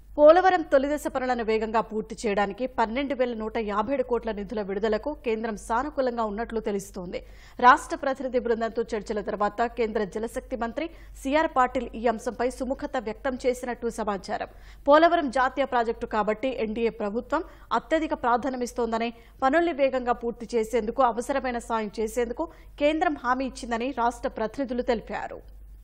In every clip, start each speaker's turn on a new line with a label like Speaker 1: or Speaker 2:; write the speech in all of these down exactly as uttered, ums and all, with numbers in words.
Speaker 1: పోలవరం తొలిదశ పనులను వేగంగా పూర్తి చేయడానికి పన్నెండు వేల నూట యాభై ఏడు కోట్ల నిధుల విడుదలకు కేంద్రం సానుకూలంగా ఉన్నట్లు తెలుస్తోంది. రాష్ట్ర ప్రతినిధి బృందంతో చర్చల తర్వాత కేంద్ర జలశక్తి మంత్రి సిఆర్ పాటిల్ ఈ అంశంపై సుముఖత వ్యక్తం చేసినట్టు సమాచారం. పోలవరం జాతీయ ప్రాజెక్టు కాబట్టి ఎన్డీఏ ప్రభుత్వం అత్యధిక ప్రాధాన్యమిస్తోందని, పనుల్ని వేగంగా పూర్తి చేసేందుకు అవసరమైన సాయం చేసేందుకు కేంద్రం హామీ ఇచ్చిందని రాష్ట్ర ప్రతినిధులు తెలిపారు.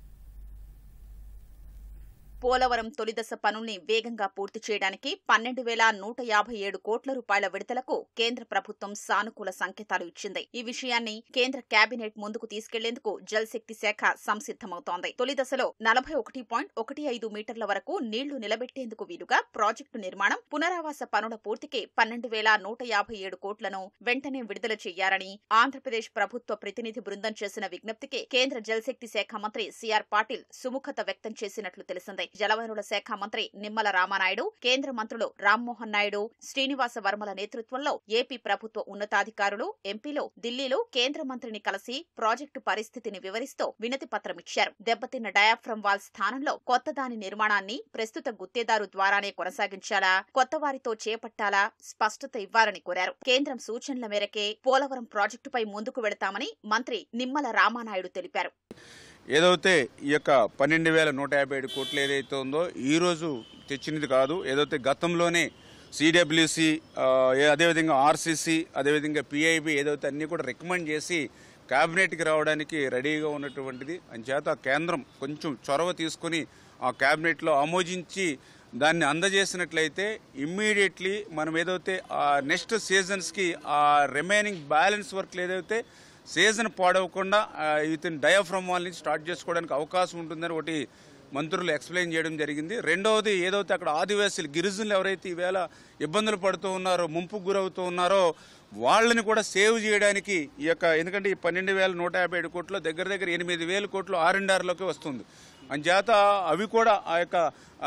Speaker 2: పోలవరం తొలిదశ పనుల్ని వేగంగా పూర్తి చేయడానికి పన్నెండు వేల నూట యాభై ఏడు కోట్ల రూపాయల విడుదలకు కేంద్ర ప్రభుత్వం సానుకూల సంకేతాలు ఇచ్చింది. ఈ విషయాన్ని కేంద్ర కేబినెట్ ముందుకు తీసుకెళ్లేందుకు జలశక్తి శాఖ సంసిద్దమవుతోంది. తొలిదశలో నలభై ఒకటి పాయింట్ ఒకటి ఐదు మీటర్ల వరకు నీళ్లు నిలబెట్టేందుకు వీలుగా ప్రాజెక్టు నిర్మాణం, పునరావాస పనుల పూర్తికి పన్నెండు వేల నూట యాభై ఏడు కోట్లను వెంటనే విడుదల చేయాలని ఆంధ్రప్రదేశ్ ప్రభుత్వ ప్రతినిధి బృందం చేసిన విజ్ఞప్తికి కేంద్ర జలశక్తి శాఖ మంత్రి సిఆర్ పాటిల్ సుముఖత వ్యక్తం చేసినట్లు తెలిసింది. జలవనరుల శాఖ మంత్రి నిమ్మల రామానాయుడు, కేంద్ర మంత్రులు రామ్మోహన్ నాయుడు, శ్రీనివాస వర్మల నేతృత్వంలో ఏపీ ప్రభుత్వ ఉన్నతాధికారులు, ఎంపీలు ఢిల్లీలో కేంద్ర మంత్రిని కలిసి ప్రాజెక్టు పరిస్థితిని వివరిస్తూ వినతి పత్రమిచ్చారు. దెబ్బతిన్న డయాఫ్రమ్ వాల్ స్థానంలో కొత్త దాని నిర్మాణాన్ని ప్రస్తుత గుత్తేదారు ద్వారానే కొనసాగించాలా, కొత్త వారితో చేపట్టాలా స్పష్టత ఇవ్వాలని కోరారు. కేంద్రం సూచనల మేరకే పోలవరం ప్రాజెక్టుపై ముందుకు వెళతామని మంత్రి నిమ్మల రామానాయుడు తెలిపారు.
Speaker 3: ఏదైతే ఈ యొక్క పన్నెండు వేల నూట యాభై ఏడు కోట్లు ఏదైతే ఉందో ఈరోజు తెచ్చినది కాదు. ఏదైతే గతంలోనే సిడబ్ల్యూసి, అదేవిధంగా ఆర్సీసీ, అదేవిధంగా పిఐబి ఏదైతే అన్నీ కూడా రికమెండ్ చేసి క్యాబినెట్కి రావడానికి రెడీగా ఉన్నటువంటిది. అంచేత కేంద్రం కొంచెం చొరవ తీసుకుని ఆ క్యాబినెట్లో ఆమోదించి దాన్ని అందజేసినట్లయితే ఇమ్మీడియట్లీ మనం ఏదైతే నెక్స్ట్ సీజన్స్కి ఆ రిమైనింగ్ బ్యాలెన్స్ వర్క్లు ఏదైతే సీజన్ పాడవకుండా ఇతని డయాఫ్రమ్ వాల్ నుంచి స్టార్ట్ చేసుకోవడానికి అవకాశం ఉంటుందని ఒకటి మంత్రులు ఎక్స్ప్లెయిన్ చేయడం జరిగింది. రెండవది ఏదైతే అక్కడ ఆదివాసీలు, గిరిజనులు ఎవరైతే ఈవేళ ఇబ్బందులు పడుతూ ఉన్నారో, ముంపుకు గురవుతూ ఉన్నారో వాళ్ళని కూడా సేవ్ చేయడానికి ఈ యొక్క, ఎందుకంటే ఈ పన్నెండు వేల నూట యాభై ఏడు కోట్లు దగ్గర దగ్గర ఎనిమిది వేల కోట్లు ఆర్ అండ్ ఆర్లోకి వస్తుంది. అంచేత అవి కూడా ఆ యొక్క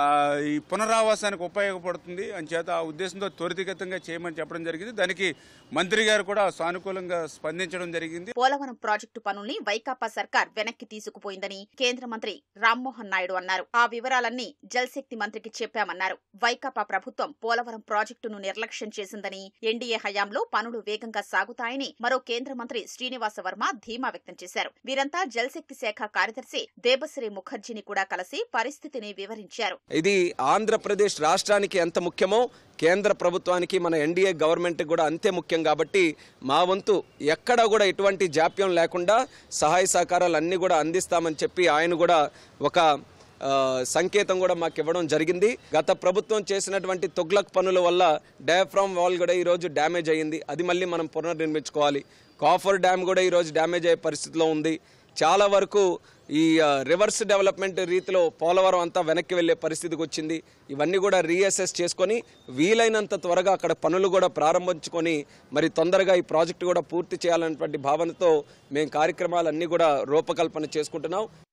Speaker 3: ఈ పునరావాసానికి ఉపయోగపడుతుంది. అంచేత ఆ ఉద్దేశంతో త్వరితగతంగా చేయమని చెప్పడం జరిగింది. దానికి మంత్రి గారు కూడా సానుకూలంగా స్పందించడం జరిగింది.
Speaker 2: పోలవరం ప్రాజెక్టు పనుల్ని వైకాపా సర్కార్ వెనక్కి తీసుకుపోయిందని కేంద్ర మంత్రి రామ్మోహన్ నాయుడు అన్నారు. ఆ వివరాలన్నీ జలశక్తి మంత్రికి చెప్పామన్నారు. వైకాపా ప్రభుత్వం పోలవరం ప్రాజెక్టును నిర్లక్ష్యం చేసిందని, ఎన్డీఏ హయాంలో పనులు వేగంగా సాగుతాయని మరో కేంద్ర మంత్రి శ్రీనివాస వర్మ ధీమా వ్యక్తం చేశారు. వీరంతా జలశక్తి శాఖ కార్యదర్శి దేబశ్రీ ముఖర్జీని కూడా కలిసి పరిస్థితిని వివరించారు.
Speaker 4: ఇది ఆంధ్రప్రదేశ్ రాష్ట్రానికి ఎంత ముఖ్యమో కేంద్ర ప్రభుత్వానికి, మన ఎన్డీఏ గవర్నమెంట్ కూడా అంతే ముఖ్యం. కాబట్టి మా వంతు ఎక్కడ కూడా ఎటువంటి జాప్యం లేకుండా సహాయ సహకారాలు అన్ని కూడా అందిస్తామని చెప్పి ఆయన కూడా ఒక సంకేతం కూడా మాకు ఇవ్వడం జరిగింది. గత ప్రభుత్వం చేసినటువంటి తొగ్లక్ పనుల వల్ల డయాఫ్రామ్ వాల్ కూడా ఈరోజు డ్యామేజ్ అయ్యింది. అది మళ్ళీ మనం పునర్నిర్మించుకోవాలి. కాఫర్ డ్యామ్ కూడా ఈరోజు డ్యామేజ్ అయ్యే పరిస్థితిలో ఉంది. చాలా వరకు ఈ రివర్స్ డెవలప్మెంట్ రీతిలో పోలవరం అంతా వెనక్కి వెళ్లే పరిస్థితికి వచ్చింది. ఇవన్నీ కూడా రీఅసెస్ చేసుకొని వీలైనంత త్వరగా అక్కడ పనులు కూడా ప్రారంభించుకొని మరి తొందరగా ఈ ప్రాజెక్టు కూడా పూర్తి చేయాలనేటువంటి భావనతో మేము కార్యక్రమాలన్నీ కూడా రూపకల్పన చేసుకుంటున్నాం.